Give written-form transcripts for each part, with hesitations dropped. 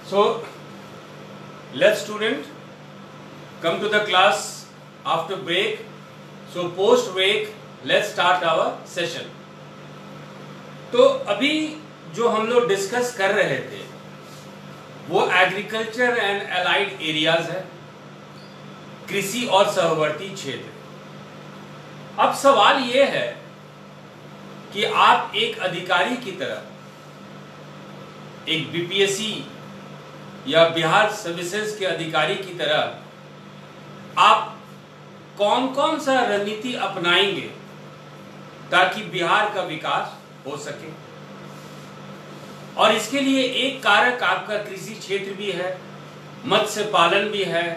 So, let's student come to the class after break. So post break let's start our session. तो अभी जो हम लोग discuss कर रहे थे वो एग्रीकल्चर एंड अलाइड एरियाज है, कृषि और सहवर्ती क्षेत्र। अब सवाल ये है कि आप एक अधिकारी की तरह, एक बीपीएससी या बिहार सर्विसेज के अधिकारी की तरह आप कौन कौन सा रणनीति अपनाएंगे ताकि बिहार का विकास हो सके। और इसके लिए एक कारक आपका कृषि क्षेत्र भी है, मत्स्य पालन भी है,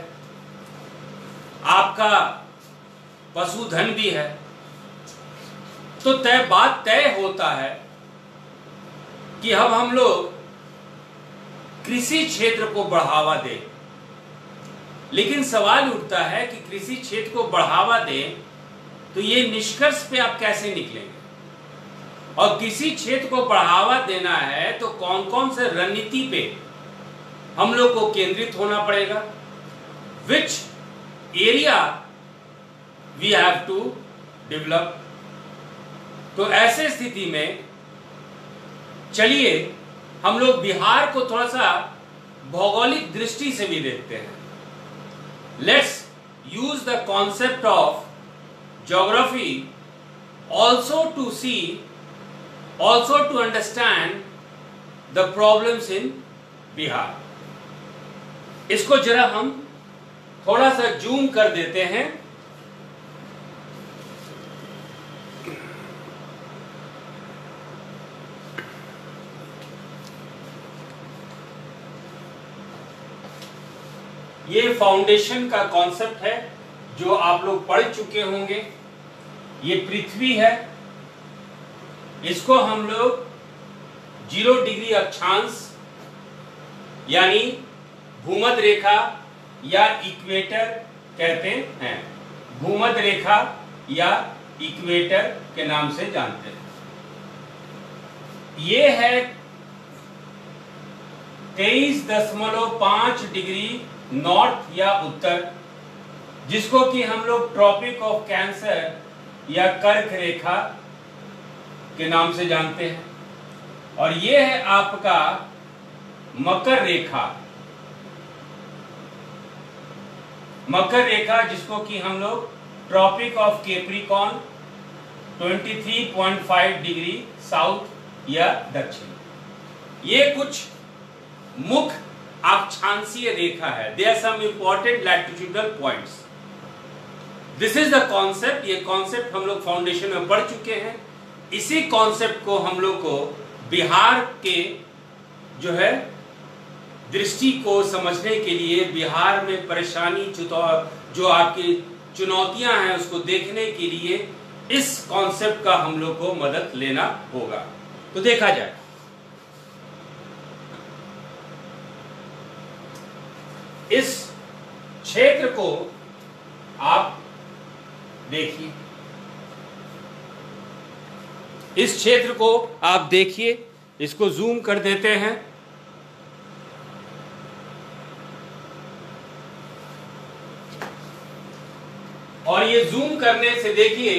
आपका पशुधन भी है। तो बात तय होता है कि अब हम लोग कृषि क्षेत्र को बढ़ावा दें। लेकिन सवाल उठता है कि कृषि क्षेत्र को बढ़ावा दें तो ये निष्कर्ष पे आप कैसे निकलेंगे, और कृषि क्षेत्र को बढ़ावा देना है तो कौन कौन से रणनीति पे हम लोग को केंद्रित होना पड़ेगा, which area we have to develop. तो ऐसे स्थिति में चलिए हम लोग बिहार को थोड़ा सा भौगोलिक दृष्टि से भी देखते हैं। Let's use the concept of geography also to understand the problems in Bihar. इसको जरा हम थोड़ा सा जूम कर देते हैं। ये फाउंडेशन का कॉन्सेप्ट है जो आप लोग पढ़ चुके होंगे। ये पृथ्वी है, इसको हम लोग 0 डिग्री अक्षांश यानी भूमध्य रेखा या इक्वेटर कहते हैं। भूमध्य रेखा या इक्वेटर के नाम से जानते हैं। ये है 23.5 डिग्री नॉर्थ या उत्तर, जिसको कि हम लोग ट्रॉपिक ऑफ कैंसर या कर्क रेखा के नाम से जानते हैं। और ये है आपका मकर रेखा, मकर रेखा जिसको कि हम लोग tropic of capricorn 23.5 degree south या दक्षिण। ये कुछ मुख्य अक्षांशीय रेखा है। There are some important latitudinal points. This is the concept. ये कॉन्सेप्ट हम लोग फाउंडेशन में पढ़ चुके हैं। इसी कॉन्सेप्ट को हम लोग को बिहार के जो है दृष्टि को समझने के लिए, बिहार में परेशानी जो आपकी चुनौतियां हैं उसको देखने के लिए इस कॉन्सेप्ट का हम लोग को मदद लेना होगा। तो देखा जाए, इस क्षेत्र को आप देखिए, इस क्षेत्र को आप देखिए। इसको जूम कर देते हैं। और ये जूम करने से देखिए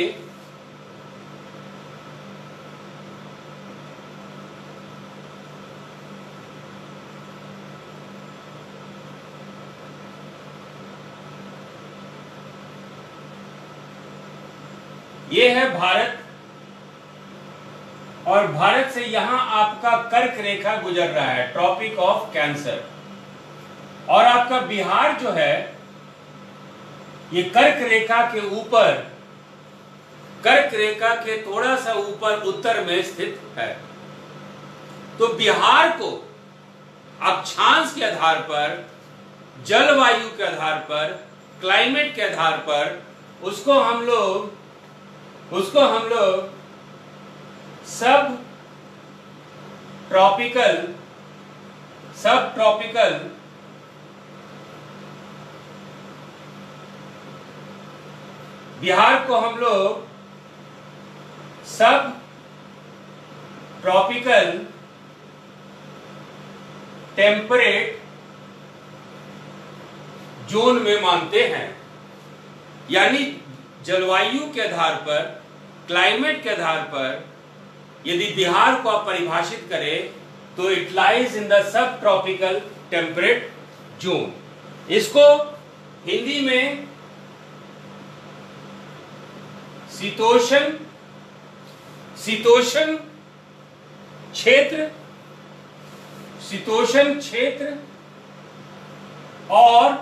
ये है भारत, और भारत से यहां आपका कर्क रेखा गुजर रहा है, ट्रॉपिक ऑफ कैंसर। और आपका बिहार जो है ये कर्क रेखा के ऊपर, कर्क रेखा के थोड़ा सा ऊपर उत्तर में स्थित है। तो बिहार को अक्षांश के आधार पर, जलवायु के आधार पर, क्लाइमेट के आधार पर उसको हम लोग सब ट्रॉपिकल बिहार को हम लोग सब ट्रॉपिकल टेम्परेट जोन में मानते हैं। यानी जलवायु के आधार पर, क्लाइमेट के आधार पर यदि बिहार को आप परिभाषित करें तो it lies in the sub tropical temperate zone. इसको हिंदी में शीतोष्ण क्षेत्र और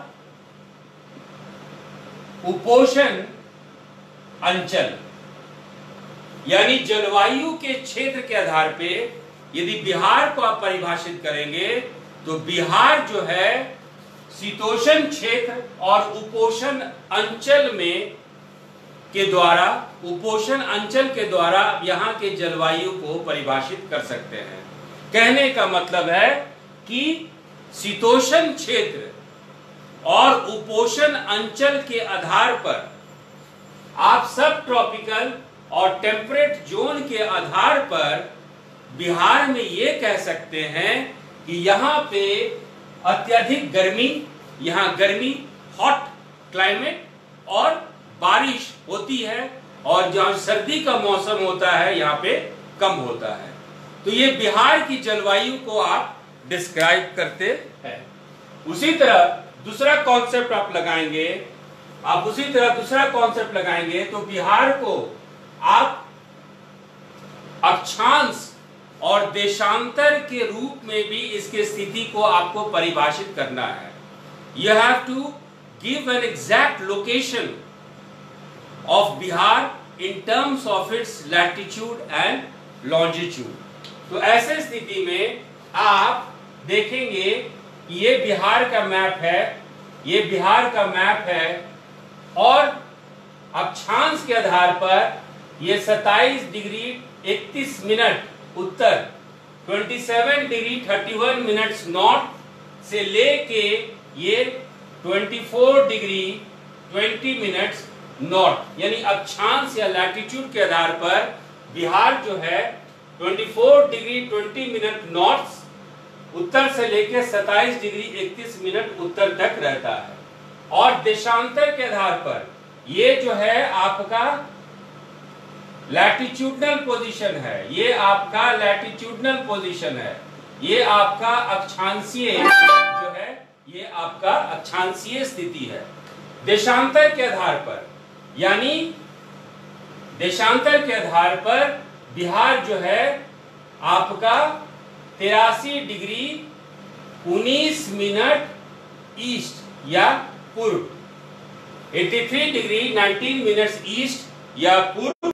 उपोष्ण अंचल, यानी जलवायु के क्षेत्र के आधार पे यदि बिहार को आप परिभाषित करेंगे तो बिहार जो है शीतोष्ण क्षेत्र और उपोष्ण अंचल में के द्वारा, उपोष्ण अंचल के द्वारा यहाँ के जलवायु को परिभाषित कर सकते हैं। कहने का मतलब है कि शीतोष्ण क्षेत्र और उपोष्ण अंचल के आधार पर आप सब ट्रॉपिकल और टेम्परेट जोन के आधार पर बिहार में ये कह सकते हैं कि यहाँ पे अत्यधिक गर्मी, यहाँ गर्मी, हॉट क्लाइमेट, और बारिश होती है, और जहाँ सर्दी का मौसम होता है यहाँ पे कम होता है। तो ये बिहार की जलवायु को आप डिस्क्राइब करते हैं। उसी तरह दूसरा कॉन्सेप्ट आप लगाएंगे, तो बिहार को आप अक्षांश और देशांतर के रूप में भी इसके स्थिति को आपको परिभाषित करना है। You have to give an exact location of Bihar in terms of its latitude and longitude। तो ऐसे स्थिति में आप देखेंगे कि ये बिहार का मैप है, और अक्षांश के आधार पर ये 27 डिग्री 31 मिनट उत्तर, 27 डिग्री 31 मिनट्स नॉर्थ से लेके ये 24 डिग्री 20 मिनट्स नॉर्थ, यानी अक्षांश या लैटिट्यूड के आधार पर बिहार जो है 24 डिग्री 20 मिनट नॉर्थ उत्तर से लेकर 27 डिग्री 31 मिनट उत्तर तक रहता है। और देशांतर के आधार पर ये जो है आपका लैटिट्यूडनल पोजीशन है, ये आपका अक्षांशीय जो है, ये आपका अक्षांशीय स्थिति है। देशांतर के आधार पर, यानी देशांतर के आधार पर बिहार जो है आपका 83 डिग्री 19 मिनट ईस्ट या पूर्व, 83 डिग्री 19 मिनट्स ईस्ट या पूर्व,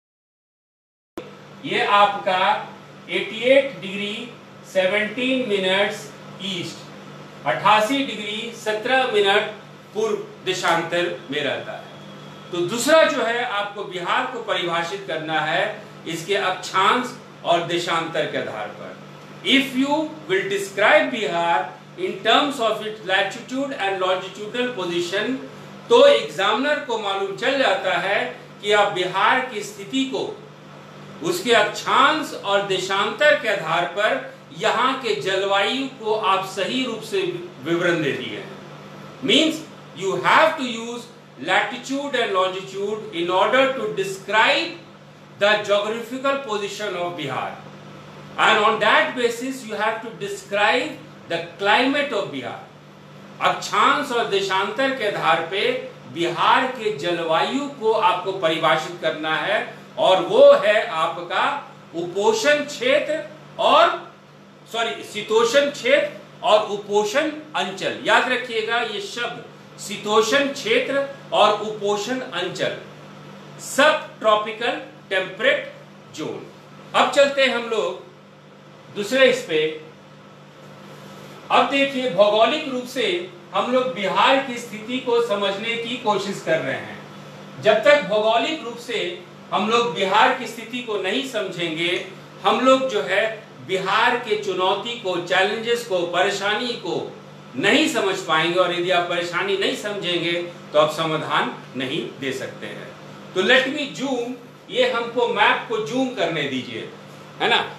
ये आपका 88 degree 17 minutes east, 88 degree 17 minute पूर्व देशांतर में रहता है। तो दूसरा जो है आपको बिहार को परिभाषित करना है इसके अक्षांश और देशांतर के आधार पर। If you will describe Bihar in terms of its latitude and longitudinal position, तो एग्जामिनर को मालूम चल जाता है कि आप बिहार की स्थिति को उसके अक्षांश और देशांतर के आधार पर यहाँ के जलवायु को आप सही रूप से विवरण दे दिए हैं। Means you have to use latitude and longitude in order to describe the geographical position of Bihar, and on that basis you have to describe the climate of Bihar। अक्षांश और देशांतर के आधार पे बिहार के जलवायु को आपको परिभाषित करना है, और वो है आपका उपोष्ण क्षेत्र और शीतोष्ण क्षेत्र और उपोष्ण अंचल। याद रखिएगा ये शब्द, शीतोष्ण क्षेत्र और उपोष्ण अंचल, सब ट्रॉपिकल टेम्परेट जोन। अब चलते हैं हम लोग दूसरे इस पे। अब देखिए भौगोलिक रूप से हम लोग बिहार की स्थिति को समझने की कोशिश कर रहे हैं। जब तक भौगोलिक रूप से हम लोग बिहार की स्थिति को नहीं समझेंगे, हम लोग जो है बिहार के चुनौती को, चैलेंजेस को, परेशानी को नहीं समझ पाएंगे, और यदि आप परेशानी नहीं समझेंगे तो आप समाधान नहीं दे सकते हैं। तो लेट मी जूम, ये हमको मैप को जूम करने दीजिए, है ना।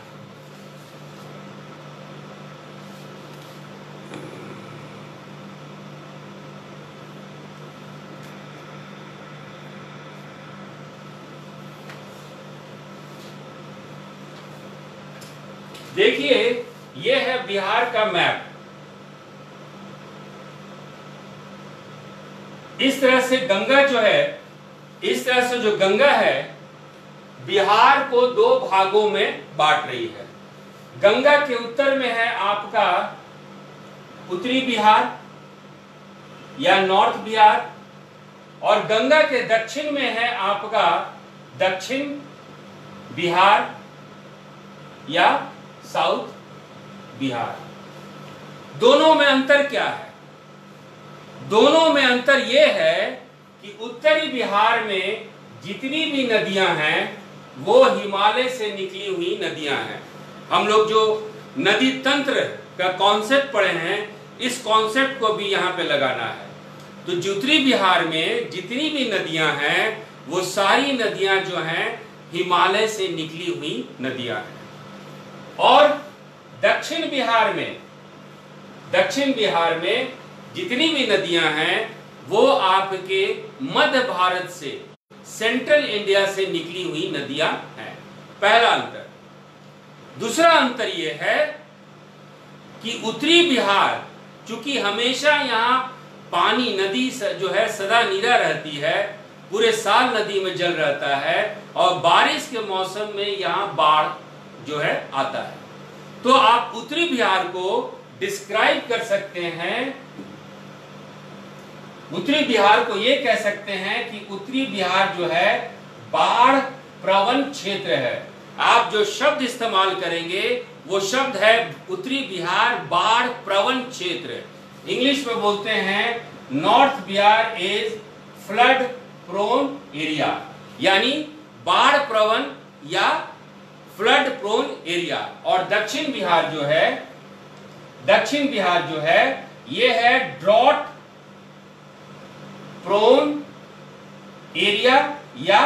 देखिए ये है बिहार का मैप। इस तरह से गंगा जो है, इस तरह से जो गंगा है बिहार को दो भागों में बांट रही है। गंगा के उत्तर में है आपका उत्तरी बिहार या नॉर्थ बिहार, और गंगा के दक्षिण में है आपका दक्षिण बिहार या साउथ बिहार। दोनों में अंतर क्या है? दोनों में अंतर यह है कि उत्तरी बिहार में जितनी भी नदियां हैं वो हिमालय से निकली हुई नदियां हैं। हम लोग जो नदी तंत्र का कॉन्सेप्ट पढ़े हैं, इस कॉन्सेप्ट को भी यहां पे लगाना है। तो उत्तरी बिहार में जितनी भी नदियां हैं वो सारी नदियां जो हैं हिमालय से निकली हुई नदियां हैं। और दक्षिण बिहार में जितनी भी नदियां हैं वो आपके मध्य भारत से, सेंट्रल इंडिया से निकली हुई नदियां हैं। पहला अंतर। दूसरा अंतर यह है कि उत्तरी बिहार चूंकि हमेशा यहां पानी, नदी जो है सदा नीरा रहती है, पूरे साल नदी में जल रहता है, और बारिश के मौसम में यहां बाढ़ जो है आता है। तो आप उत्तरी बिहार को डिस्क्राइब कर सकते हैं, उत्तरी बिहार को यह कह सकते हैं कि उत्तरी बिहार जो है बाढ़ प्रवण क्षेत्र है। आप जो शब्द इस्तेमाल करेंगे वो शब्द है उत्तरी बिहार बाढ़ प्रवण क्षेत्र। इंग्लिश में बोलते हैं north Bihar is flood prone area, यानी बाढ़ प्रवण या फ्लड प्रोन एरिया। और दक्षिण बिहार जो है ये है ड्रॉट प्रोन एरिया या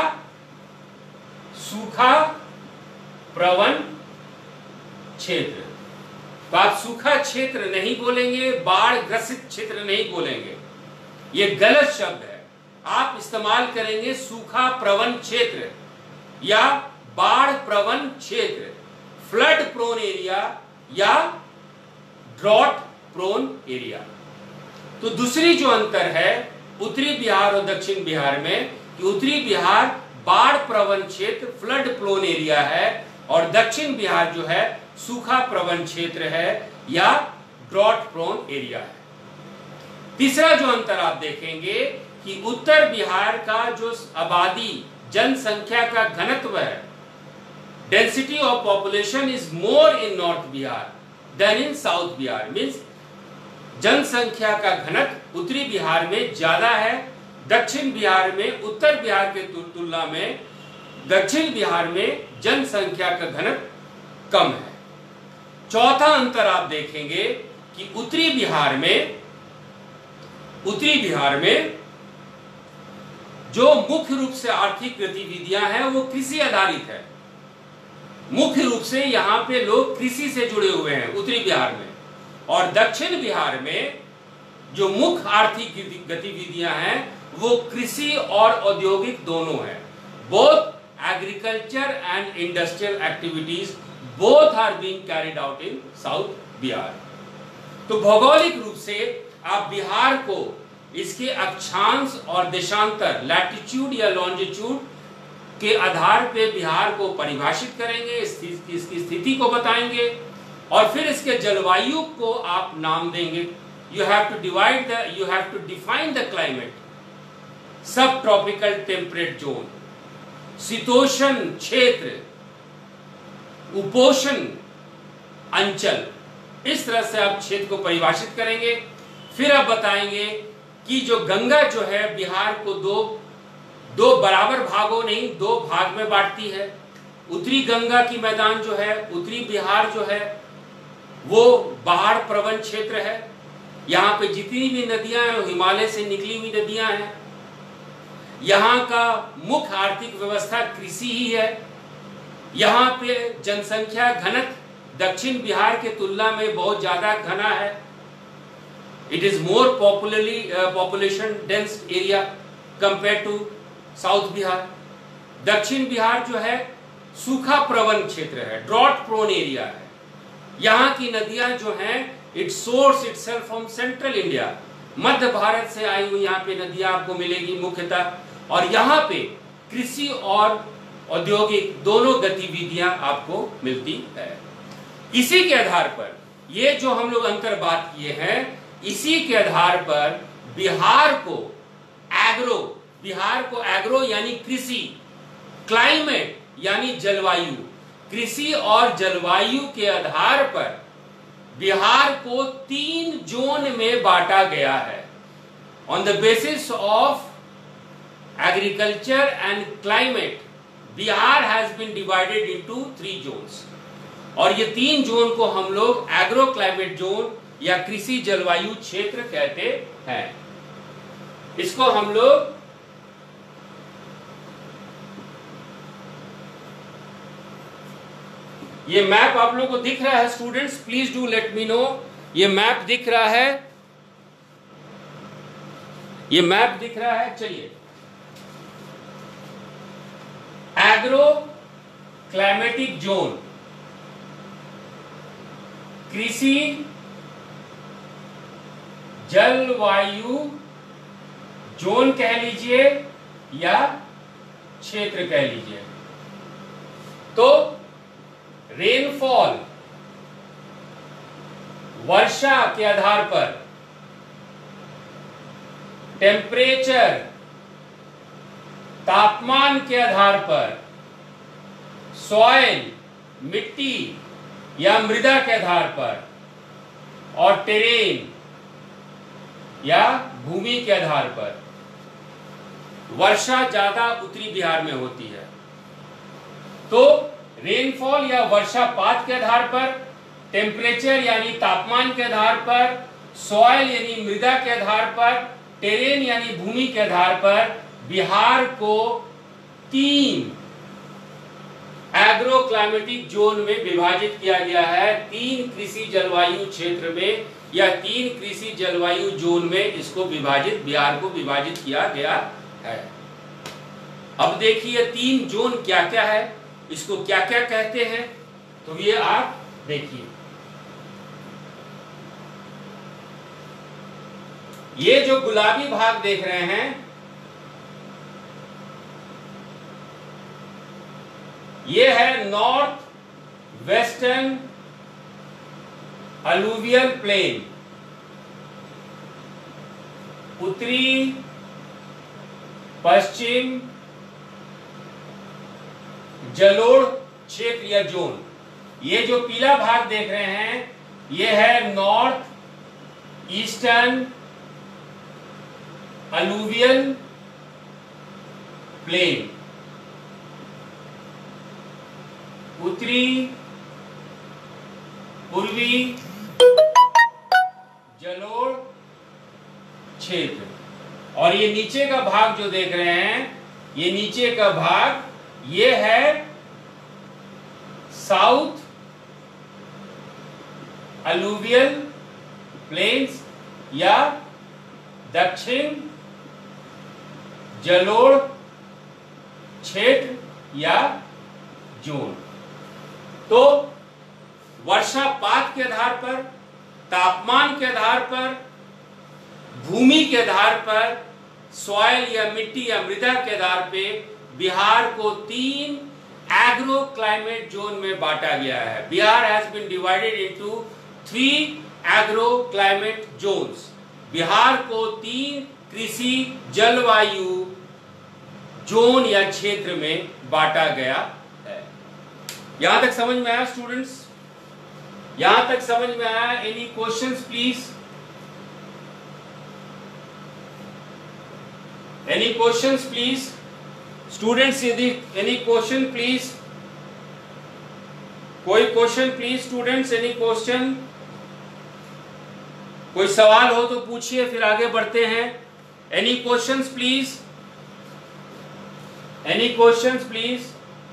सूखा प्रवण क्षेत्र। तो आप सूखा क्षेत्र नहीं बोलेंगे, बाढ़ ग्रसित क्षेत्र नहीं बोलेंगे, ये गलत शब्द है। आप इस्तेमाल करेंगे सूखा प्रवण क्षेत्र या बाढ़ प्रवण क्षेत्र, फ्लड प्रोन एरिया या ड्रॉट प्रोन एरिया। तो दूसरी जो अंतर है उत्तरी बिहार और दक्षिण बिहार में, कि उत्तरी बिहार बाढ़ प्रवण क्षेत्र, फ्लड प्रोन एरिया है, और दक्षिण बिहार जो है सूखा प्रवण क्षेत्र है या ड्रॉट प्रोन एरिया है। तीसरा जो अंतर आप देखेंगे कि उत्तर बिहार का जो आबादी, जनसंख्या का घनत्व है, density of population is more in north Bihar than in south Bihar. Means जनसंख्या का घनत्व उत्तरी बिहार में ज्यादा है, दक्षिण बिहार में उत्तर बिहार के तुलना में दक्षिण बिहार में जनसंख्या का घनत्व कम है। चौथा अंतर आप देखेंगे कि उत्तरी बिहार में जो मुख्य रूप से आर्थिक गतिविधियां हैं वो कृषि आधारित है। मुख्य रूप से यहां पे लोग कृषि से जुड़े हुए हैं उत्तरी बिहार में। और दक्षिण बिहार में जो मुख्य आर्थिक गतिविधियां हैं वो कृषि और औद्योगिक दोनों है। Both agriculture and industrial activities both are being carried out in south Bihar. तो भौगोलिक रूप से आप बिहार को इसके अक्षांश और देशांतर, लैटिट्यूड या लॉन्जिट्यूड के आधार पे बिहार को परिभाषित करेंगे, इसकी स्थिति को बताएंगे, और फिर इसके जलवायु को आप नाम देंगे। You have to define the climate. Sub tropical temperate zone, शीतोष्ण क्षेत्र, उपोष्ण अंचल, इस तरह से आप क्षेत्र को परिभाषित करेंगे। फिर आप बताएंगे कि जो गंगा जो है बिहार को दो बराबर भागों नहीं, दो भाग में बांटती है। उत्तरी गंगा की मैदान जो है, उत्तरी बिहार जो है वो बाढ़ प्रवण क्षेत्र है। यहाँ पे जितनी भी नदियां हैं हिमालय से निकली हुई नदियां हैं। यहाँ का मुख्य आर्थिक व्यवस्था कृषि ही है। यहाँ पे जनसंख्या घनत्व दक्षिण बिहार के तुलना में बहुत ज्यादा घना है। It is more population dense area compare to south Bihar. दक्षिण बिहार जो है सूखा प्रवण क्षेत्र है, ड्रॉट प्रोन एरिया है। यहाँ की नदियां जो हैं it source itself from central India, मध्य भारत से आई हुई यहाँ पे नदियां आपको मिलेगी मुख्यतः, और यहाँ पे कृषि और औद्योगिक दोनों गतिविधियां आपको मिलती है। इसी के आधार पर ये जो हम लोग अंतर बात किए हैं, इसी के आधार पर बिहार को एग्रो यानी कृषि, क्लाइमेट यानी जलवायु, कृषि और जलवायु के आधार पर बिहार को 3 जोन में बांटा गया है। On the basis of agriculture and climate Bihar has been divided into 3 zones, और ये 3 जोन को हम लोग एग्रो क्लाइमेट जोन या कृषि जलवायु क्षेत्र कहते हैं। इसको हम लोग ये मैप आप लोगों को दिख रहा है students, please do let me know. ये मैप दिख रहा है, ये मैप दिख रहा है। चलिए, एग्रो क्लाइमेटिक जोन, कृषि जलवायु जोन कह लीजिए या क्षेत्र कह लीजिए। तो रेनफॉल, वर्षा के आधार पर, टेम्परेचर, तापमान के आधार पर, सॉइल, मिट्टी या मृदा के आधार पर, और टेरेन या भूमि के आधार पर वर्षा ज्यादा उत्तरी बिहार में होती है। तो रेनफॉल या वर्षापात के आधार पर, टेम्परेचर यानी तापमान के आधार पर, सॉइल यानी मृदा के आधार पर, टेरेन यानी भूमि के आधार पर बिहार को 3 एग्रो क्लाइमेटिक जोन में विभाजित किया गया है। 3 कृषि जलवायु क्षेत्र में या 3 कृषि जलवायु जोन में इसको विभाजित, बिहार को विभाजित किया गया है। अब देखिए 3 जोन क्या क्या है, इसको क्या क्या कहते हैं, तो ये आप देखिए। ये जो गुलाबी भाग देख रहे हैं, ये है नॉर्थ वेस्टर्न अलूवियल प्लेन, उत्तरी पश्चिम जलोढ़ क्षेत्र या जोन। ये जो पीला भाग देख रहे हैं, ये है नॉर्थ ईस्टर्न अलूवियल प्लेन, उत्तरी पूर्वी जलोढ़ क्षेत्र। और ये नीचे का भाग जो देख रहे हैं, ये नीचे का भाग ये है साउथ अलूवियल प्लेन्स या दक्षिण जलोढ़ क्षेत्र या जोन। तो वर्षापात के आधार पर, तापमान के आधार पर, भूमि के आधार पर, सॉइल या मिट्टी या मृदा के आधार पे बिहार को 3 एग्रो क्लाइमेट जोन में बांटा गया है। Bihar has been divided into 3 agro climate zones. Bihar को 3 कृषि जलवायु जोन या क्षेत्र में बांटा गया है। यहां तक समझ में आया स्टूडेंट्स? यहां तक समझ में आया? Any questions please? Any questions please students? यदि एनी क्वेश्चन प्लीज, कोई question please students? Any question? कोई सवाल हो तो पूछिए, फिर आगे बढ़ते हैं। Any questions please? Any questions please?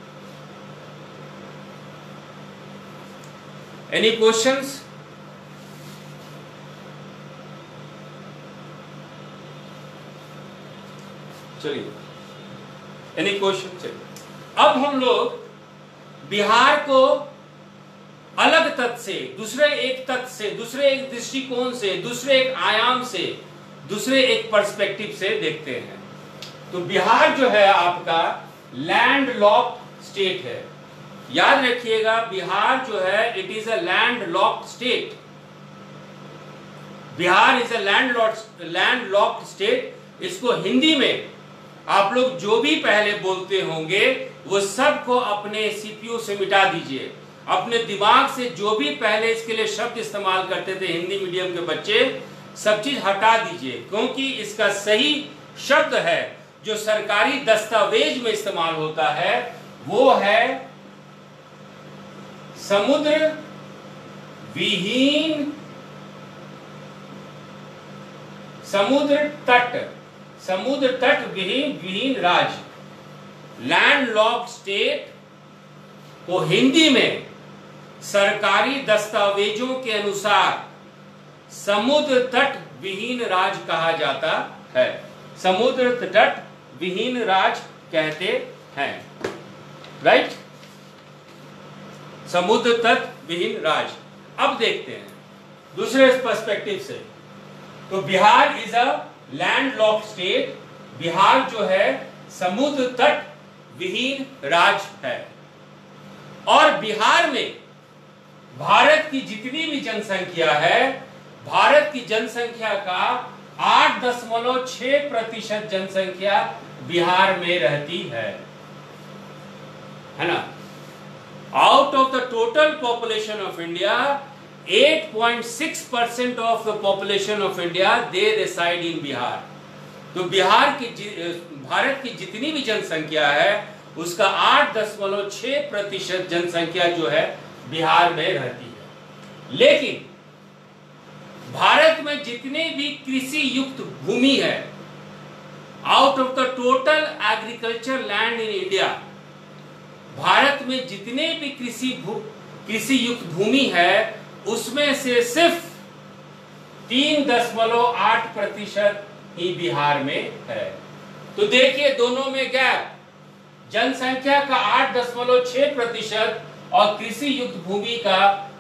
Any questions? चलिए, एनी क्वेश्चन? चलिए, अब हम लोग बिहार को अलग तत्व से, दूसरे एक तत्व से, दूसरे एक दृष्टिकोण से, दूसरे एक आयाम से, दूसरे एक पर्सपेक्टिव से देखते हैं। तो बिहार जो है आपका लैंड लॉक्ड स्टेट है। याद रखिएगा, बिहार जो है it is a land locked state. Bihar is a land locked state. इसको हिंदी में आप लोग जो भी पहले बोलते होंगे वो सब को अपने सीपीयू से मिटा दीजिए। अपने दिमाग से जो भी पहले इसके लिए शब्द इस्तेमाल करते थे हिंदी मीडियम के बच्चे, सब चीज हटा दीजिए, क्योंकि इसका सही शब्द है जो सरकारी दस्तावेज में इस्तेमाल होता है वो है समुद्र विहीन, समुद्र तट विहीन राज्य। लैंड लॉक्ड स्टेट को हिंदी में सरकारी दस्तावेजों के अनुसार समुद्र तट विहीन राज्य कहा जाता है। समुद्र तट विहीन राज्य कहते हैं, राइट। समुद्र तट विहीन राज्य। अब देखते हैं दूसरे पर्सपेक्टिव से। तो Bihar is a land locked state. Bihar जो है समुद्र तट विहीन राज्य है। और बिहार में भारत की जितनी भी जनसंख्या है, भारत की जनसंख्या का 8.6% जनसंख्या बिहार में रहती है ना। Out of the total population of India 8.6% of the population of India they reside in Bihar. तो बिहार की भारत की जितनी भी जनसंख्या है उसका 8.6% जनसंख्या जो है बिहार में रहती है। लेकिन भारत में जितने भी कृषि युक्त भूमि है, out of the total agriculture land in India, Bharat में जितने भी कृषि युक्त भूमि है उसमें से सिर्फ 3.8% ही बिहार में है। तो देखिए दोनों में गैप, जनसंख्या का 8.6% और कृषि युक्त भूमि का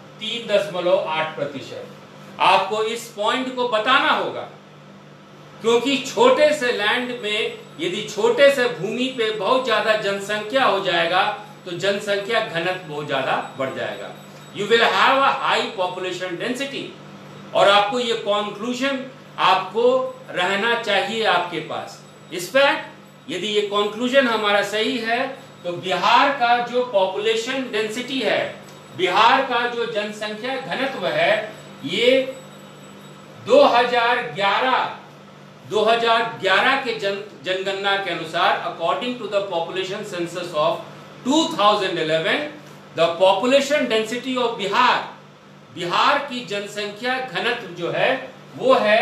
3.8%। आपको इस पॉइंट को बताना होगा, क्योंकि छोटे से लैंड में यदि छोटे से भूमि पे बहुत ज्यादा जनसंख्या हो जाएगा तो जनसंख्या घनत्व बहुत ज्यादा बढ़ जाएगा। You will have a high population density. और आपको ये कंक्लूजन आपको रहना चाहिए आपके पास। इस फैक्ट यदि ये कंक्लूजन हमारा सही है तो बिहार का जो पॉपुलेशन डेंसिटी है, बिहार का जो जनसंख्या घनत्व है, ये 2011 के जनगणना के अनुसार according to the population census of 2011, the population density of Bihar की जनसंख्या घनत्व जो है वो है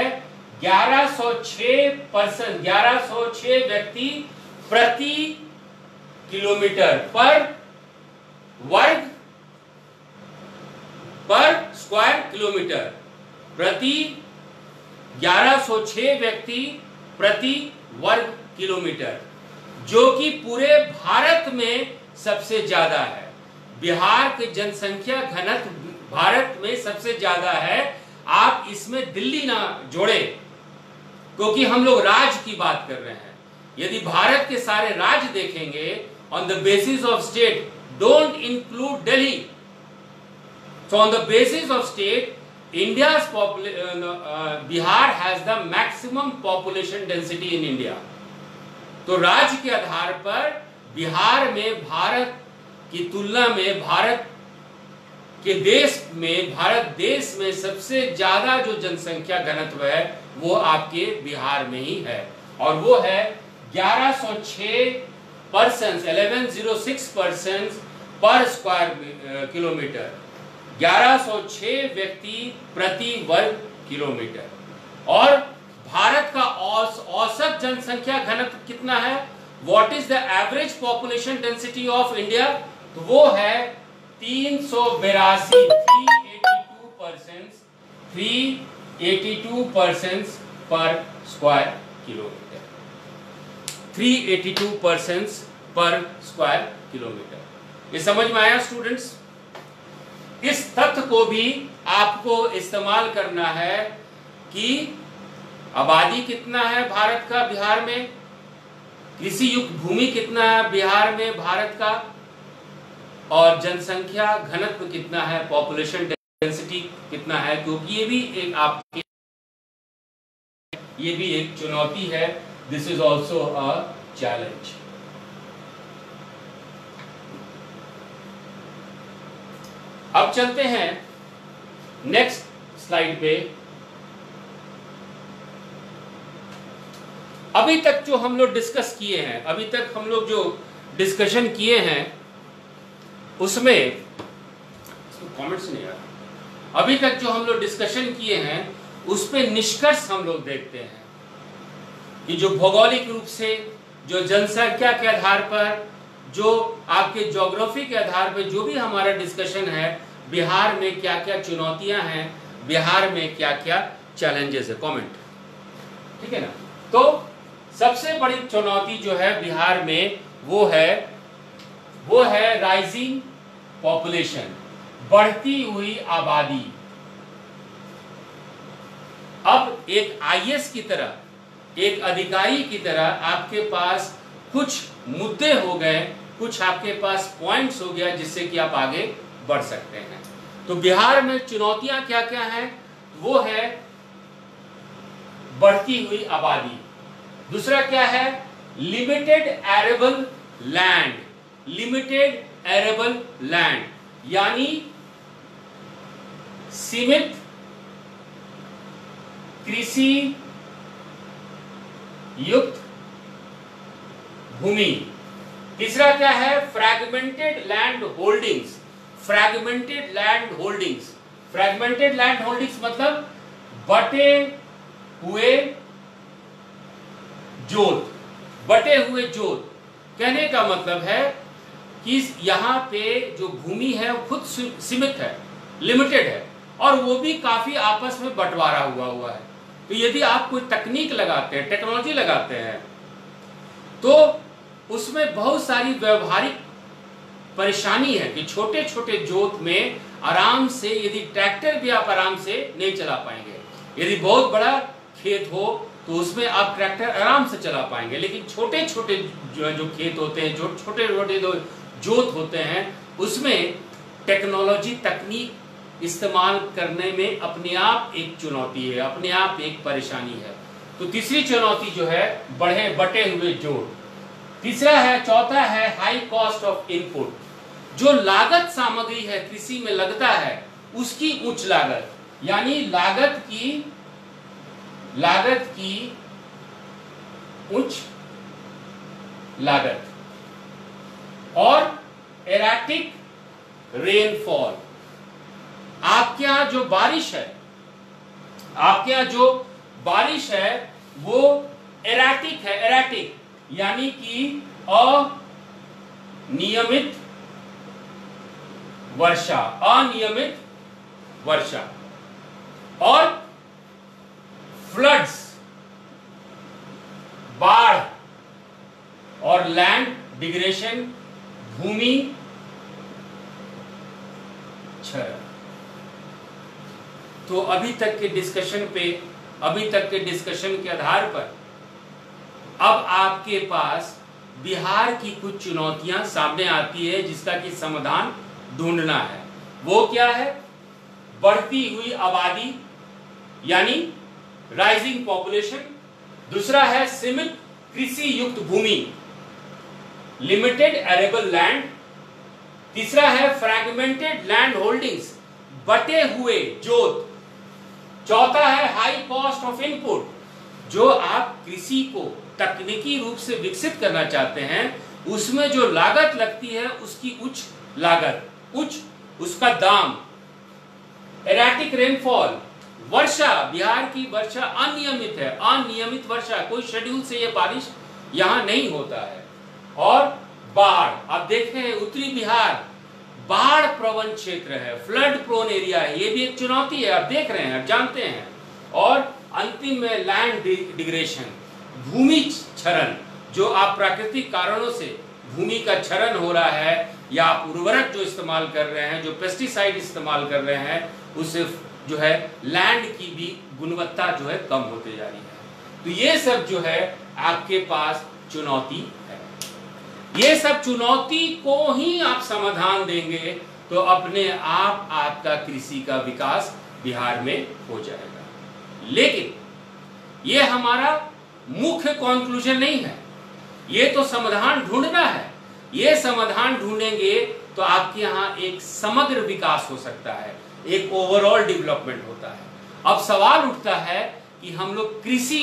1106 व्यक्ति प्रति किलोमीटर पर स्क्वायर किलोमीटर, प्रति 1106 व्यक्ति प्रति वर्ग किलोमीटर, जो कि पूरे भारत में सबसे ज्यादा है। बिहार की जनसंख्या घनत्व भारत में सबसे ज्यादा है। आप इसमें दिल्ली ना जोड़े, क्योंकि हम लोग राज्य की बात कर रहे हैं। यदि भारत के सारे राज्य देखेंगे on the basis of state, don't include Delhi, so on the basis of state, Bihar has the maximum population density in India। तो राज्य के आधार पर बिहार में भारत की तुलना में भारत देश में सबसे ज्यादा जो जनसंख्या घनत्व है वो आपके बिहार में ही है, और वो है 1106% पर स्क्वायर किलोमीटर, 1106 व्यक्ति प्रति वर्ग किलोमीटर। और भारत का औसत जनसंख्या घनत्व कितना है? What is the average population density of India? तो वो है 382% पर स्क्वायर किलोमीटर, 382% पर स्क्वायर किलोमीटर। ये समझ में आया स्टूडेंट्स? इस तथ्य को भी आपको इस्तेमाल करना है कि आबादी कितना है भारत का युक्त में, कृषि युक्त भूमि कितना है बिहार में भारत का, और जनसंख्या घनत्व कितना है, पॉपुलेशन डेंसिटी कितना है, क्योंकि ये भी एक चुनौती है। This is also a challenge. अब चलते हैं नेक्स्ट स्लाइड पे। अभी तक जो हम लोग डिस्कस किए हैं, अभी तक हम लोग जो डिस्कशन किए हैं उसमें कमेंट्स नहीं आ रहा। अभी तक जो हम लोग डिस्कशन किए हैं उस पे निष्कर्ष हम लोग देखते हैं कि जो भौगोलिक रूप से, जो जनसंख्या के आधार पर, जो आपके ज्योग्राफी के आधार पर जो भी हमारा डिस्कशन है, बिहार में क्या क्या चुनौतियां हैं, बिहार में क्या क्या चैलेंजेस है। कमेंट, ठीक है ना। तो सबसे बड़ी चुनौती जो है बिहार में वो है राइजिंग पॉपुलेशन, बढ़ती हुई आबादी। अब एक आईएएस की तरह, एक अधिकारी की तरह आपके पास कुछ मुद्दे हो गए, कुछ आपके पास पॉइंट्स हो गया जिससे कि आप आगे बढ़ सकते हैं। तो बिहार में चुनौतियां क्या क्या हैं? वो है बढ़ती हुई आबादी। दूसरा क्या है? Limited arable land. Limited arable land यानी सीमित कृषि युक्त भूमि। तीसरा क्या है? Fragmented land holdings. Fragmented land holdings, fragmented land holdings मतलब बटे हुए जोत। बटे हुए जोत कहने का मतलब है कि यहां पे जो भूमि है वो खुद सीमित है, लिमिटेड है, और वो भी काफी आपस में बंटवारा हुआ है। तो यदि आप कोई तकनीक लगाते हैं, टेक्नोलॉजी लगाते हैं, तो उसमें बहुत सारी व्यवहारिक परेशानी है कि छोटे छोटे जोत में आराम से, यदि ट्रैक्टर भी आप आराम से नहीं चला पाएंगे। यदि बहुत बड़ा खेत हो तो उसमें आप ट्रैक्टर आराम से चला पाएंगे, लेकिन छोटे छोटे जो खेत होते हैं, जो छोटे छोटे जोत होते हैं, उसमें टेक्नोलॉजी, तकनीक इस्तेमाल करने में अपने आप एक चुनौती है, अपने आप एक परेशानी है। तो तीसरी चुनौती जो है बटे हुए जोत। तीसरा है, चौथा है हाई कॉस्ट ऑफ इनपुट। जो लागत सामग्री है कृषि में लगता है उसकी उच्च लागत, यानी लागत की उच्च लागत। और एराटिक रेनफॉल। आपके यहां जो बारिश है वो एराटिक है। एराटिक यानी कि अनियमित वर्षा और फ्लड्स, बाढ़ और लैंड डिग्रेडेशन, भूमि क्षरण। तो अभी तक के डिस्कशन के आधार पर अब आपके पास बिहार की कुछ चुनौतियां सामने आती है जिसका कि समाधान ढूंढना है। वो क्या है? बढ़ती हुई आबादी यानी राइजिंग पॉपुलेशन। दूसरा है सीमित कृषि युक्त भूमि, लिमिटेड एरेबल लैंड। तीसरा है फ्रैगमेंटेड लैंड होल्डिंग्स, बटे हुए जोत। चौथा है हाई कॉस्ट ऑफ इनपुट। जो आप कृषि को तकनीकी रूप से विकसित करना चाहते हैं उसमें जो लागत लगती है उसकी उच्च लागत, उसका दाम। एराटिक रेनफॉल, वर्षा, बिहार की वर्षा अनियमित है, अनियमित वर्षा, कोई शेड्यूल से ये बारिश यहां नहीं होता है। और बाढ़, आप देखते हैं उत्तरी बिहार बाढ़ प्रवण क्षेत्र है, फ्लड प्रोन एरिया है, ये भी एक चुनौती है, आप देख रहे हैं, आप जानते हैं। और अंतिम में लैंड डिग्रेडेशन, भूमि क्षरण। जो आप प्राकृतिक कारणों से भूमि का क्षरण हो रहा है, या आप उर्वरक जो इस्तेमाल कर रहे हैं, जो पेस्टिसाइड इस्तेमाल कर रहे हैं, उससे जो है लैंड की भी गुणवत्ता जो है कम होते जा रही है। तो ये सब जो है आपके पास चुनौती है। ये सब चुनौती को ही आप समाधान देंगे तो अपने आप आपका कृषि का विकास बिहार में हो जाएगा। लेकिन ये हमारा मुख्य कॉन्क्लूजन नहीं है, ये तो समाधान ढूंढना है। ये समाधान ढूंढेंगे तो आपके यहाँ एक समग्र विकास हो सकता है, एक ओवरऑल डेवलपमेंट होता है। अब सवाल उठता है कि हम लोग कृषि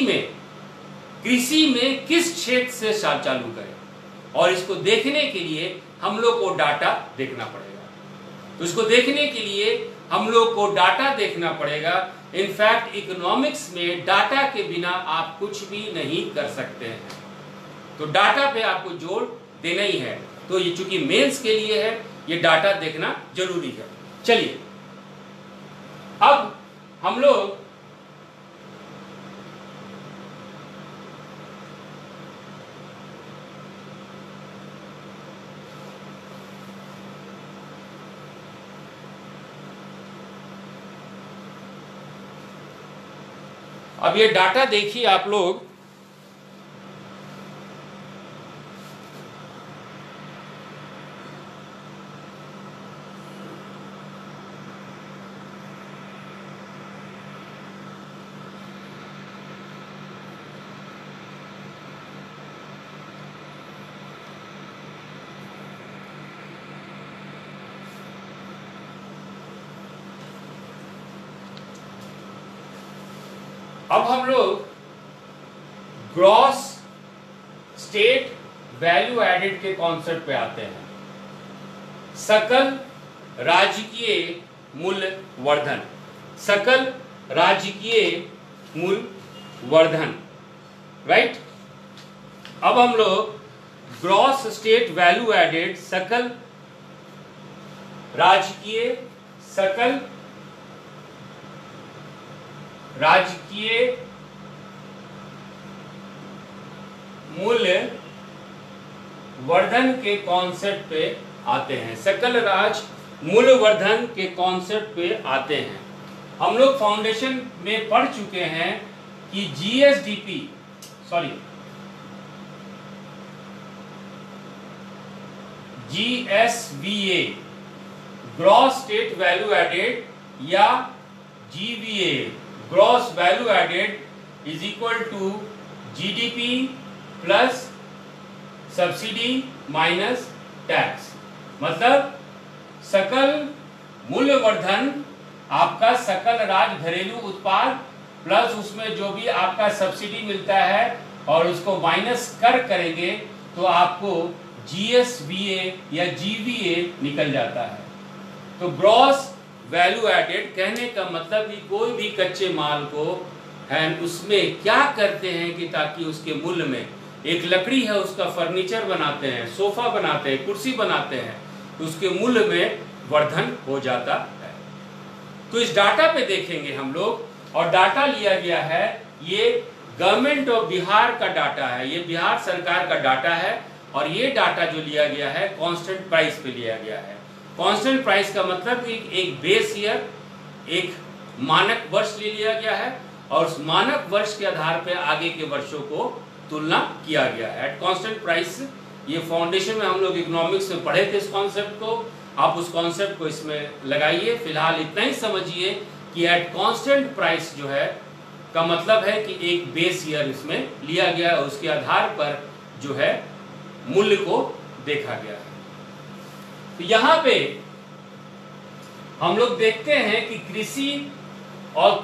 में किस क्षेत्र से चालू करें, और इसको देखने के लिए हम लोग को डाटा देखना पड़ेगा। तो इसको देखने के लिए हम लोग को डाटा देखना पड़ेगा। इनफैक्ट इकोनॉमिक्स में डाटा के बिना आप कुछ भी नहीं कर सकते हैं, तो डाटा पे आपको जोर देना ही है। तो ये चूंकि मेंस के लिए है, ये डाटा देखना जरूरी है। चलिए अब हम लोग अब ये डाटा देखिए आप लोग। अब हम लोग ग्रॉस स्टेट वैल्यू एडेड के कॉन्सेप्ट पे आते हैं। सकल राजकीय मूल्य वर्धन, सकल राजकीय मूल्य वर्धन, राइट। अब हम लोग ग्रॉस स्टेट वैल्यू एडेड, सकल राजकीय मूल्य वर्धन के कॉन्सेप्ट पे आते हैं। सकल राज मूल्य वर्धन के कॉन्सेप्ट पे आते हैं। हम लोग फाउंडेशन में पढ़ चुके हैं कि GSVA gross state value added या GVA gross value added is equal to GDP plus subsidy minus tax. मतलब सकल मूल्य वर्धन आपका सकल राज घरेलू उत्पाद प्लस उसमें जो भी आपका सब्सिडी मिलता है और उसको माइनस करेंगे तो आपको GSVA या GVA निकल जाता है। तो ग्रॉस वैल्यू एडेड कहने का मतलब कि कोई भी कच्चे माल को है उसमें क्या करते हैं कि ताकि उसके मूल्य में, एक लकड़ी है उसका फर्नीचर बनाते हैं, सोफा बनाते हैं, कुर्सी बनाते हैं, तो उसके मूल्य में वर्धन हो जाता है। तो इस डाटा पे देखेंगे हम लोग, और डाटा लिया गया है, ये गवर्नमेंट ऑफ बिहार का डाटा है, ये बिहार सरकार का डाटा है। और ये डाटा जो लिया गया है कांस्टेंट प्राइस पे लिया गया है। कांस्टेंट प्राइस का मतलब कि एक बेस ईयर, एक मानक वर्ष ले लिया गया है और उस मानक वर्ष के आधार पे आगे के वर्षों को तुलना किया गया है एट कांस्टेंट प्राइस। ये फाउंडेशन में हम लोग इकोनॉमिक्स में पढ़े थे इस कॉन्सेप्ट को, आप उस कॉन्सेप्ट को इसमें लगाइए। फिलहाल इतना ही समझिए कि एट कांस्टेंट प्राइस जो है का मतलब है कि एक बेस ईयर इसमें लिया गया है, उसके आधार पर जो है मूल्य को देखा गया है। तो यहाँ पे हम लोग देखते हैं कि कृषि और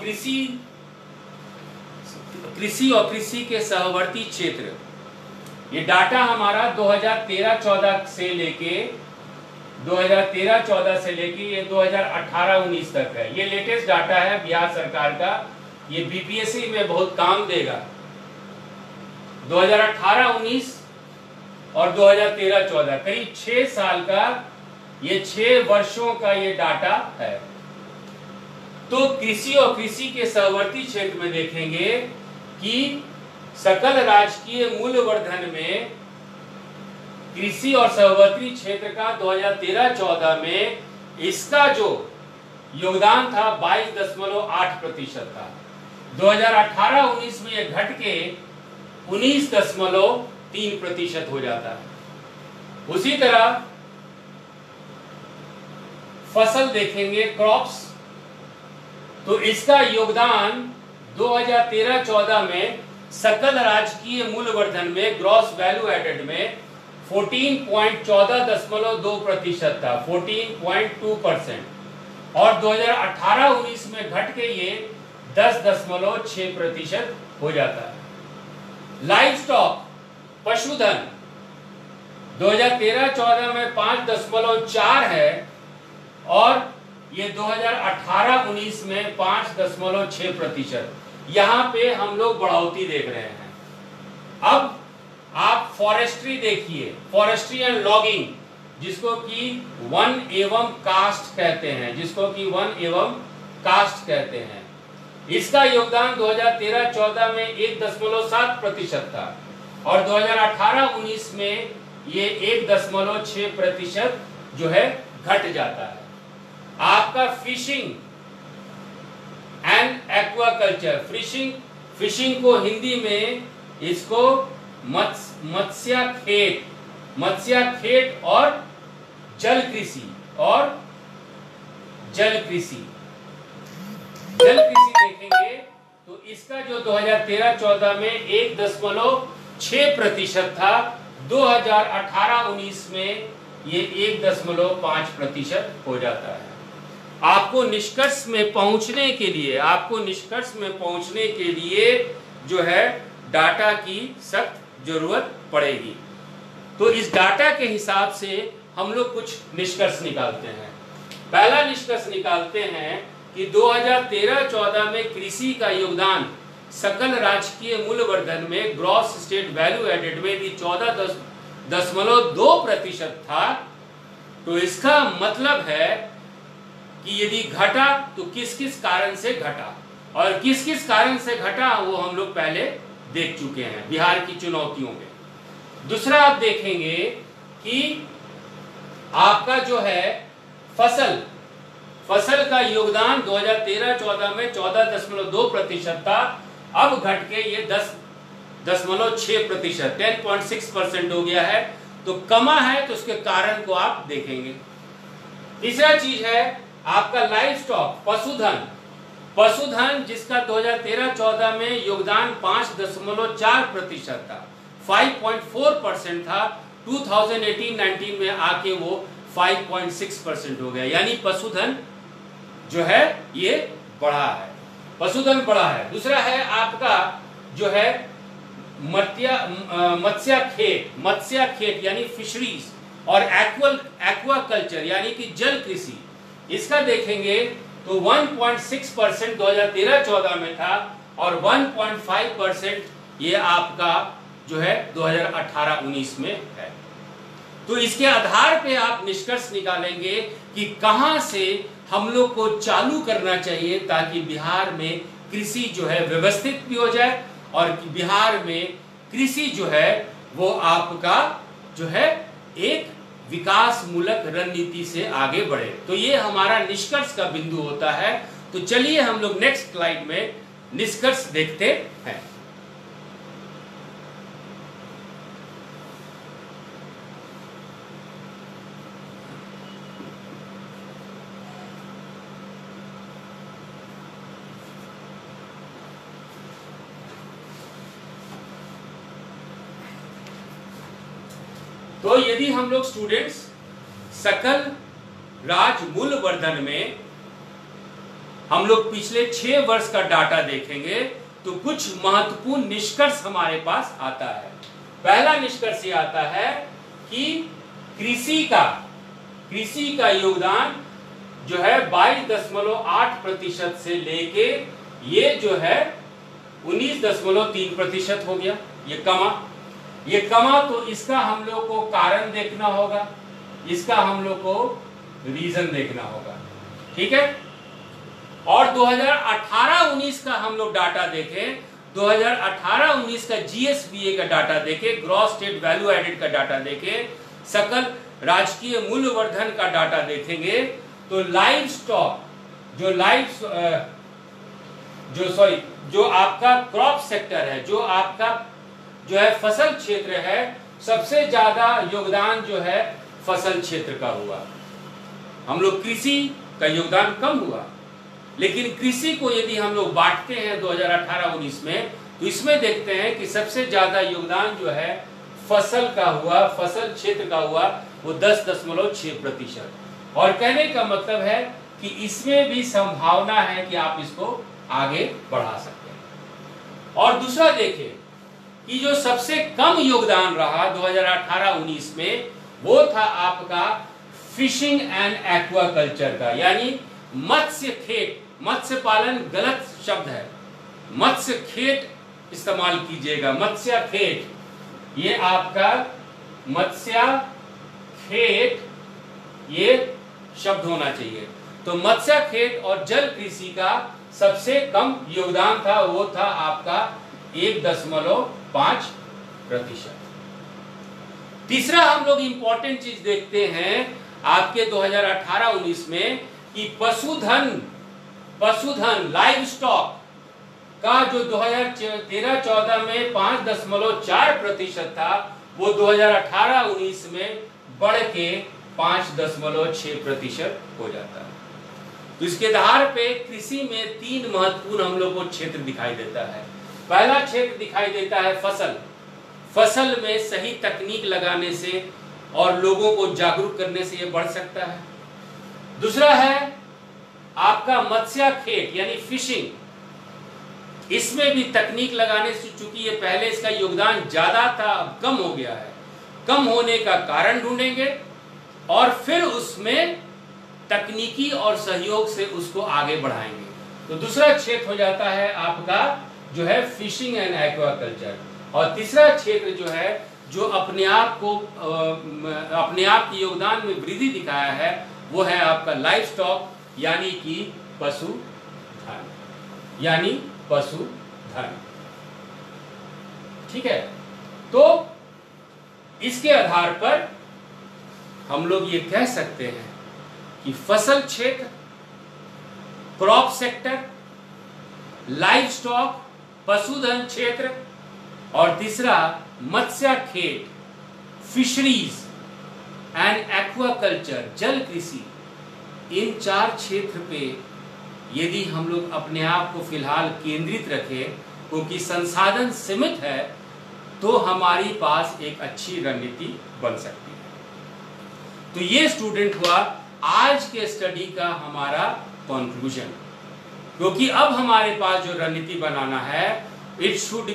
कृषि के सहवर्ती क्षेत्र, ये डाटा हमारा 2013-14 से लेके 2013-14 से लेके ये 2018-19 तक है। ये लेटेस्ट डाटा है बिहार सरकार का, ये बीपीएससी में बहुत काम देगा। 2018-19 और 2013-14 करीब 6 साल का, ये 6 वर्षों का ये डाटा है। तो कृषि और कृषि के सहवर्ती क्षेत्र में देखेंगे कि सकल राजकीय मूल्य वर्धन में कृषि और सहवर्ती क्षेत्र का 2013-14 में इसका जो योगदान था 22.8% था। 2018-19 में यह घट के 19.3% हो जाता है। उसी तरह फसल देखेंगे, क्रॉप्स, तो इसका योगदान 2013-14 में सकल राजकीय मूल्यवर्धन में ग्रॉस वैल्यू एडेड में 14.2% था, 14.2%, और 2018-19 में घट के ये 10.6% हो जाता है। लाइव स्टॉक, पशुधन, 2013-14 में 5.4 है और ये 2018-19 में 5.6%। यहां पे हम लोग बढ़ोतरी देख रहे हैं। अब आप फॉरेस्ट्री देखिए, फॉरेस्ट्री एंड लॉगिंग, जिसको कि वन एवं कास्ट कहते हैं, इसका योगदान 2013-14 में 1.7% था और 2018-19 में ये 1.6% जो है घट जाता है। आपका फिशिंग एंड एक्वाकल्चर, फिशिंग को हिंदी में इसको मत्स्याखेट और जल कृषि देखेंगे तो इसका जो 2013-14 में 1.6% था, 2018-19 में ये 1.5% हो जाता है। आपको निष्कर्ष में पहुंचने के लिए जो है डाटा की सख्त जरूरत पड़ेगी। तो इस डाटा के हिसाब से हम लोग कुछ निष्कर्ष निकालते हैं। पहला निष्कर्ष निकालते हैं कि 2013-14 में कृषि का योगदान सकल राजकीय मूल्यवर्धन में ग्रॉस स्टेट वैल्यू एडेड में भी 14.2% था। तो इसका मतलब है कि यदि घटा तो किस किस कारण से घटा, और किस किस कारण से घटा वो हम लोग पहले देख चुके हैं बिहार की चुनौतियों में। दूसरा आप देखेंगे कि आपका जो है फसल का योगदान 2013-14 में 14.2% था, अब घट के ये 10.6%, 10.6% हो गया है। तो कमा है तो उसके कारण को आप देखेंगे। तीसरा चीज है आपका लाइव स्टॉक, पशुधन जिसका 2013-14 में योगदान 5.4% था, 5.4% था, 2018-19 में आके वो 5.6% हो गया। यानी पशुधन जो है ये बढ़ा है। दूसरा है आपका जो है मत्स्याखेट यानी फिशरीज और एक्वाकल्चर यानी कि जल कृषि, इसका देखेंगे तो 1.6% 2013-14 में था और 1.5% ये आपका जो है 2018-19 में है। तो इसके आधार पे आप निष्कर्ष निकालेंगे कि कहां से हम लोग को चालू करना चाहिए ताकि बिहार में कृषि जो है व्यवस्थित भी हो जाए और बिहार में कृषि जो है वो आपका जो है एक विकास मूलक रणनीति से आगे बढ़े। तो ये हमारा निष्कर्ष का बिंदु होता है। तो चलिए हम लोग नेक्स्ट स्लाइड में निष्कर्ष देखते हैं। तो यदि हम लोग स्टूडेंट्स सकल राज मूल्यवर्धन में हम लोग पिछले 6 वर्ष का डाटा देखेंगे तो कुछ महत्वपूर्ण निष्कर्ष हमारे पास आता है। पहला निष्कर्ष ये आता है कि कृषि का योगदान जो है 22.8% से लेके ये जो है 19.3% हो गया। ये कमा तो इसका हम लोग को कारण देखना होगा, इसका हम लोग को रीजन देखना होगा, ठीक है। और 2018-19 का हम लोग डाटा देखें, 2018-19 का GSBA का डाटा देखें, ग्रॉस स्टेट वैल्यू एडेड का डाटा देखें, सकल राजकीय मूल्यवर्धन का डाटा देखेंगे तो लाइव स्टॉक जो आपका क्रॉप सेक्टर है, जो आपका जो है फसल क्षेत्र है, सबसे ज्यादा योगदान जो है फसल क्षेत्र का हुआ। हम लोग कृषि का योगदान कम हुआ, लेकिन कृषि को यदि हम लोग बांटते हैं 2018-19 में, तो इसमें देखते हैं कि सबसे ज्यादा योगदान जो है फसल का हुआ, फसल क्षेत्र का हुआ, वो 10.6%। और कहने का मतलब है कि इसमें भी संभावना है कि आप इसको आगे बढ़ा सकते हैं। और दूसरा देखें कि जो सबसे कम योगदान रहा 2018-19 में, वो था आपका फिशिंग एंड एक्वाकल्चर का, यानी मत्स्य खेत। मत्स्य पालन गलत शब्द है, मत्स्य खेत इस्तेमाल कीजिएगा, मत्स्य खेत। ये आपका मत्स्य खेत ये शब्द होना चाहिए। तो मत्स्य खेत और जल कृषि का सबसे कम योगदान था, वो था आपका 1.5%। तीसरा हम लोग इंपॉर्टेंट चीज देखते हैं आपके 2018-19 में कि पशुधन लाइव स्टॉक का जो 2013-14 में 5.4% था, वो 2018-19 में बढ़ के 5.6% हो जाता है। तो इसके आधार पे कृषि में 3 महत्वपूर्ण हम लोग को क्षेत्र दिखाई देता है। पहला क्षेत्र दिखाई देता है फसल में सही तकनीक लगाने से और लोगों को जागरूक करने से ये बढ़ सकता है। दूसरा है आपका मत्स्य खेत यानी फिशिंग। इसमें भी तकनीक लगाने से, चूंकि ये पहले इसका योगदान ज्यादा था, अब कम हो गया है। कम होने का कारण ढूंढेंगे और फिर उसमें तकनीकी और सहयोग से उसको आगे बढ़ाएंगे। तो दूसरा क्षेत्र हो जाता है आपका जो है फिशिंग एंड एक्वाकल्चर। और तीसरा क्षेत्र जो है, जो अपने आप के योगदान में वृद्धि दिखाया है, वो है आपका लाइव स्टॉक यानी कि पशुधन। ठीक है, तो इसके आधार पर हम लोग ये कह सकते हैं कि फसल क्षेत्र, क्रॉप सेक्टर, लाइव स्टॉक, पशुधन क्षेत्र और तीसरा मत्स्य खेत, फिशरीज एंड एक्वाकल्चर, जल कृषि, इन 4 क्षेत्र पे यदि हम लोग अपने आप को फिलहाल केंद्रित रखें, क्योंकि संसाधन सीमित है, तो हमारी पास एक अच्छी रणनीति बन सकती है। तो ये स्टूडेंट हुआ आज के स्टडी का हमारा कंक्लूजन। क्योंकि अब हमारे पास जो रणनीति बनाना है, इट शुड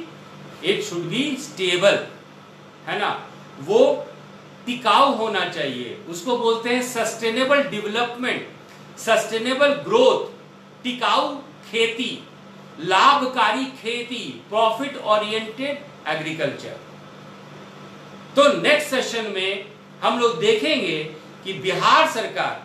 बी स्टेबल, है ना, वो टिकाऊ होना चाहिए। उसको बोलते हैं सस्टेनेबल डेवलपमेंट, सस्टेनेबल ग्रोथ, टिकाऊ खेती, लाभकारी खेती, प्रॉफिट ओरिएंटेड एग्रीकल्चर। तो नेक्स्ट सेशन में हम लोग देखेंगे कि बिहार सरकार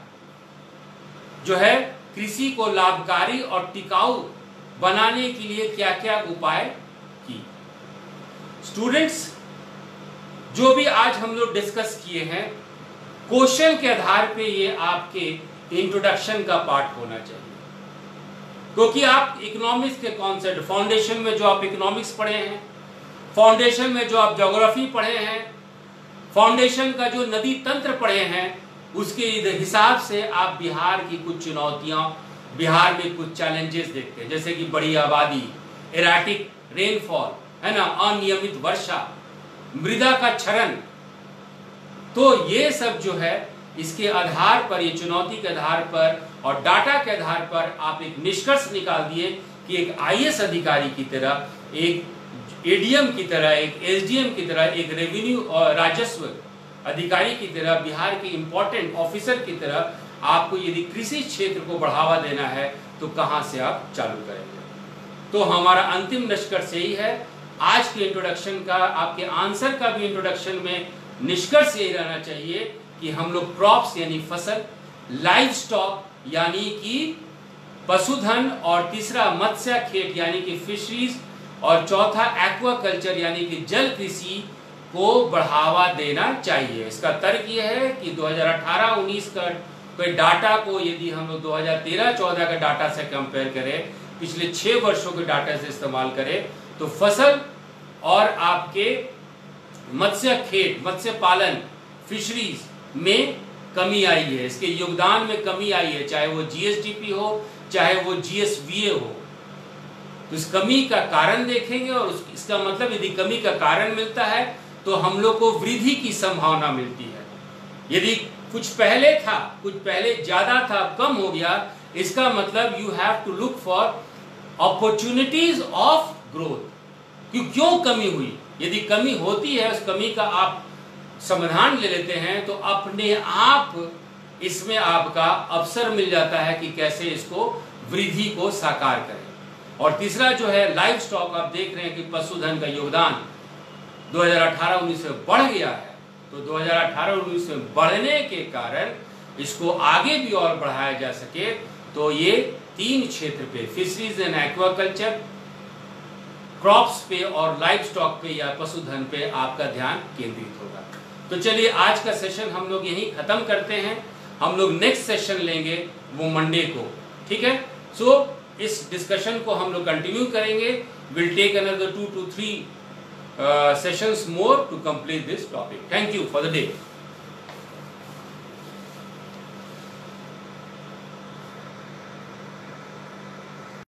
जो है कृषि को लाभकारी और टिकाऊ बनाने के लिए क्या क्या उपाय की। स्टूडेंट्स, जो भी आज हम लोग डिस्कस किए हैं, क्वेश्चन के आधार पे ये आपके इंट्रोडक्शन का पार्ट होना चाहिए। क्योंकि आप इकोनॉमिक्स के कॉन्सेप्ट, फाउंडेशन में जो आप इकोनॉमिक्स पढ़े हैं, फाउंडेशन में जो आप ज्योग्राफी पढ़े हैं, फाउंडेशन का जो नदी तंत्र पढ़े हैं, उसके हिसाब से आप बिहार की कुछ चुनौतियां, बिहार में कुछ चैलेंजेस देखते हैं, जैसे कि बड़ी आबादी, एराटिक रेनफॉल, है ना, अनियमित वर्षा, मृदा का क्षरण। तो ये सब जो है, इसके आधार पर, ये चुनौती के आधार पर और डाटा के आधार पर आप एक निष्कर्ष निकाल दिए कि एक आईएएस अधिकारी की तरह, एक एडीएम की तरह, एक एसडीएम की तरह, एक रेवेन्यू और राजस्व अधिकारी की तरह, बिहार के इंपॉर्टेंट ऑफिसर की तरह आपको यदि कृषि क्षेत्र को बढ़ावा देना है तो कहां से आप चालू करेंगे। तो हमारा अंतिम निष्कर्ष यही है। आज के इंट्रोडक्शन का, आपके आंसर का भी इंट्रोडक्शन में निष्कर्ष यही रहना चाहिए कि हम लोग क्रॉप्स यानी फसल, लाइव स्टॉक यानी कि पशुधन, और तीसरा मत्स्य खेत यानी कि फिशरीज, और चौथा एक्वाकल्चर यानी कि जल कृषि, को बढ़ावा देना चाहिए। इसका तर्क यह है कि 2018-19 का कोई डाटा को यदि हम लोग 2013-14 के डाटा से कंपेयर करें, पिछले 6 वर्षों के डाटा से इस्तेमाल करें, तो फसल और आपके मत्स्य खेत, मत्स्य पालन, फिशरीज में कमी आई है, इसके योगदान में कमी आई है, चाहे वो जीएसडीपी हो चाहे वो जीएसवीए हो। तो इस कमी का कारण देखेंगे और इसका मतलब यदि कमी का कारण मिलता है तो हम लोग को वृद्धि की संभावना मिलती है। यदि कुछ पहले था, कुछ पहले ज्यादा था, कम हो गया, इसका मतलब you have to look for opportunities of growth. क्यों कमी हुई? यदि कमी होती है, उस कमी का आप समाधान ले लेते हैं तो अपने आप इसमें आपका अवसर मिल जाता है कि कैसे इसको वृद्धि को साकार करें। और तीसरा जो है लाइव स्टॉक, आप देख रहे हैं कि पशुधन का योगदान 2018-19 में बढ़ गया है। तो 2018-19 में बढ़ने के कारण इसको आगे भी और बढ़ाया जा सके तो ये 3 क्षेत्र पे, फिशरीज एंड एक्वाकल्चर, क्रॉप्स पे और लाइव स्टॉक पे या पशुधन पे आपका ध्यान केंद्रित होगा। तो चलिए आज का सेशन हम लोग यहीं खत्म करते हैं। हम लोग नेक्स्ट सेशन लेंगे वो मंडे को, ठीक है। सो इस डिस्कशन को हम लोग कंटिन्यू करेंगे। Will take another 2 to 3 sessions more to complete this topic. Thank you for the day.